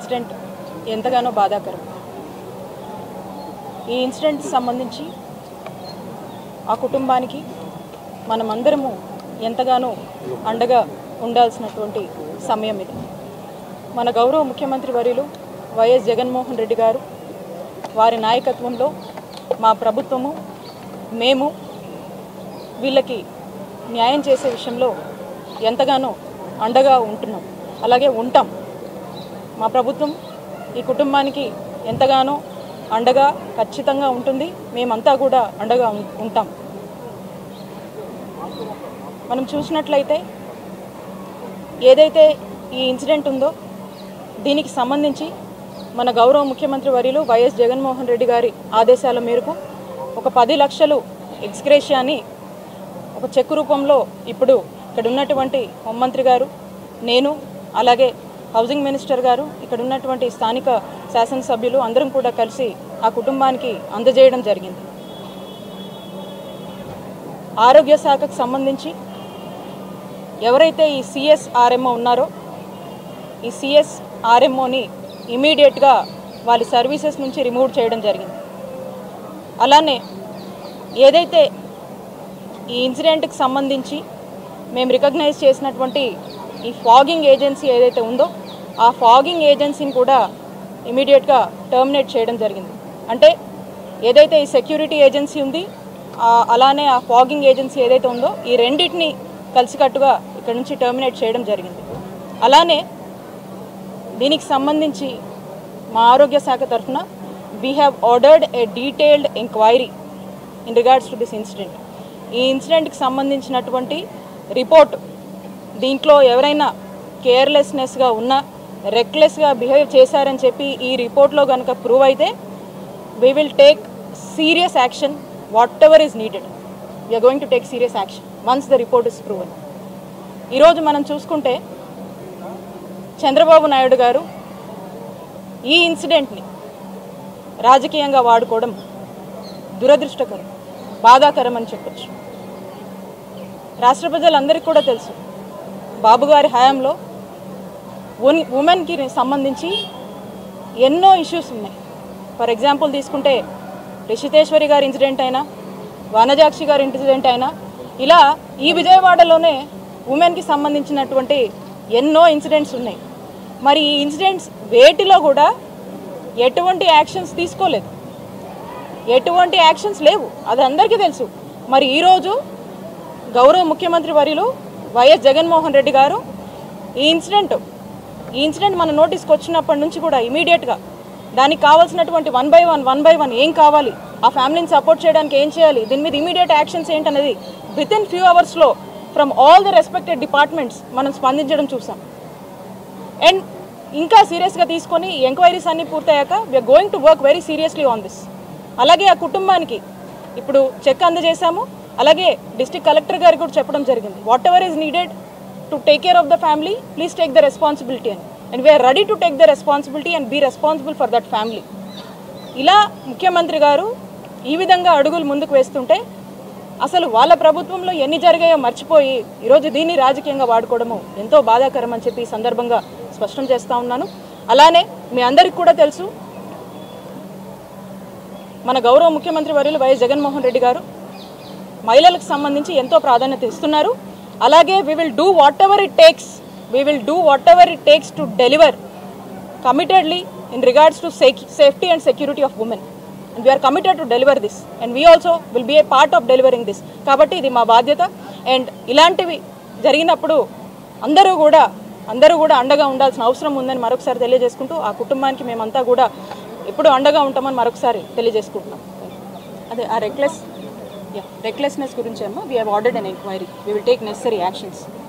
Incident ఎంతగానో బాధాకరం. ఈ ఇన్సిడెంట్ సంబంధించి ఆ కుటుంబానికి మనమందరము ఎంతగానో అండగా ఉండాల్సినటువంటి సమయం ఇది. మన గౌరవ ముఖ్యమంత్రి వర్యులు వైఎస్ జగన్మోహన్ రెడ్డి గారు వారి నాయకత్వంలో మా ప్రభుత్వము మేము వీళ్ళకి న్యాయం చేసే విషయంలో ఎంతగానో అండగా ఉంటున్నాం, అలాగే ఉంటాం. మా ప్రభుత్వం ఈ కుటుంబానికి ఎంతగానో అండగా ఖచ్చితంగా ఉంటుంది. మేమంతా కూడా అండగా ఉంటాం. మనం చూసినట్లయితే ఏదైతే ఈ ఇన్సిడెంట్ ఉందో దీనికి సంబంధించి మన గౌరవ ముఖ్యమంత్రి వర్యులు వైఎస్ జగన్మోహన్ రెడ్డి గారి ఆదేశాల మేరకు ఒక 10 లక్షలు ఎక్స్గ్రేషియాని ఒక చెక్ రూపంలో ఇప్పుడు ఇక్కడ ఉన్నటువంటి హోంమంత్రి గారు, నేను, అలాగే హౌసింగ్ మినిస్టర్ గారు, ఇక్కడ ఉన్నటువంటి స్థానిక శాసనసభ్యులు అందరం కూడా కలిసి ఆ కుటుంబానికి అందజేయడం జరిగింది. ఆరోగ్య శాఖకు సంబంధించి ఎవరైతే ఈ సిఎస్ఆర్ఎంఓ ఉన్నారో ఈ సిఎస్ఆర్ఎంఓని ఇమీడియట్గా వాళ్ళ సర్వీసెస్ నుంచి రిమూవ్ చేయడం జరిగింది. అలానే ఏదైతే ఈ ఇన్సిడెంట్కి సంబంధించి మేము రికగ్నైజ్ చేసినటువంటి ఈ ఫాగింగ్ ఏజెన్సీ ఏదైతే ఉందో ఆ ఫాగింగ్ ఏజెన్సీని కూడా ఇమీడియట్గా టర్మినేట్ చేయడం జరిగింది. అంటే ఏదైతే ఈ సెక్యూరిటీ ఏజెన్సీ ఉంది అలానే ఆ ఫాగింగ్ ఏజెన్సీ ఏదైతే ఉందో ఈ రెండింటిని కలిసికట్టుగా ఇక్కడ నుంచి టర్మినేట్ చేయడం జరిగింది. అలానే దీనికి సంబంధించి మా ఆరోగ్య శాఖ తరఫున we have ordered a detailed enquiry in regards to this incident. ఈ ఇన్సిడెంట్కి సంబంధించినటువంటి రిపోర్ట్ దీంట్లో ఎవరైనా కేర్లెస్నెస్గా ఉన్నా రెక్లెస్గా బిహేవ్ చేశారని చెప్పి ఈ రిపోర్ట్లో కనుక ప్రూవ్ అయితే we will take serious action whatever is needed. We are going to take serious action once the report is proven. ఈరోజు మనం చూసుకుంటే చంద్రబాబు నాయుడు గారు ఈ ఇన్సిడెంట్ని రాజకీయంగా వాడుకోవడం దురదృష్టకరం, బాధాకరం అని చెప్పచ్చు. రాష్ట్ర ప్రజలందరికీ కూడా తెలుసు బాబు గారి హయాంలో ఉమెన్కి సంబంధించి ఎన్నో ఇష్యూస్ ఉన్నాయి. ఫర్ ఎగ్జాంపుల్ తీసుకుంటే రిషితేశ్వరి గారి ఇన్సిడెంట్ అయినా, వనజాక్షి గారి ఇన్సిడెంట్ అయినా, ఇలా ఈ విజయవాడలోనే ఉమెన్కి సంబంధించినటువంటి ఎన్నో ఇన్సిడెంట్స్ ఉన్నాయి. మరి ఈ ఇన్సిడెంట్స్ వేటిలో కూడా ఎటువంటి యాక్షన్స్ తీసుకోలేదు, ఎటువంటి యాక్షన్స్ లేవు, అది అందరికీ తెలుసు. మరి ఈరోజు గౌరవ ముఖ్యమంత్రి వర్యులు వైఎస్ జగన్మోహన్ రెడ్డి గారు ఈ ఇన్సిడెంట్ మన నోటీస్కి వచ్చినప్పటి నుంచి కూడా ఇమీడియట్గా దానికి కావాల్సినటువంటి వన్ బై వన్ ఏం కావాలి, ఆ ఫ్యామిలీని సపోర్ట్ చేయడానికి ఏం చేయాలి, దీని మీద ఇమీడియట్ యాక్షన్స్ ఏంటనేది వితిన్ ఫ్యూ అవర్స్లో from all the respected departments మనం స్పందించడం చూసాం. అండ్ ఇంకా సీరియస్గా తీసుకొని ఎంక్వైరీస్ అన్నీ పూర్తయ్యాక we are going to work very seriously on this. అలాగే ఆ కుటుంబానికి ఇప్పుడు చెక్ అందజేశాము. అలాగే డిస్ట్రిక్ట్ కలెక్టర్ గారికి కూడా చెప్పడం జరిగింది, whatever is needed to take care of the family please take the responsibility అని. And we are ready to take the responsibility and be responsible for that family. ఇలా ముఖ్యమంత్రి గారు ఈ విధంగా అడుగులు ముందుకు వేస్తుంటే అసలు వాళ్ళ ప్రభుత్వంలో ఎన్ని జరిగాయో మర్చిపోయి ఈరోజు దీన్ని రాజకీయంగా వాడుకోవడము ఎంతో బాధాకరం అని చెప్పి ఈ సందర్భంగా స్పష్టం చేస్తూ ఉన్నాను. అలానే మీ అందరికీ కూడా తెలుసు మన గౌరవ ముఖ్యమంత్రి వర్యులు వైఎస్ జగన్మోహన్ రెడ్డి గారు మహిళలకు సంబంధించి ఎంతో ప్రాధాన్యత ఇస్తున్నారు. అలాగే we will do whatever it takes to deliver committedly in regards to safety and security of women, and we are committed to deliver this, and we also will be a part of delivering this. కాబట్టి ఇది మా బాధ్యత. And ఇలాంటివి జరిగినప్పుడు అందరూ కూడా అండగా ఉండాల్సిన అవసరం ఉందని మరొకసారి తెలియజేసుకుంటూ ఆ కుటుంబానికి మేమంతా కూడా ఎప్పుడు అండగా ఉంటామని మరొకసారి తెలియజేసుకుంటున్నాం. అదే ఆ రెక్లెస్నెస్ గురించి ఏమో we have ordered an enquiry, we will take necessary actions.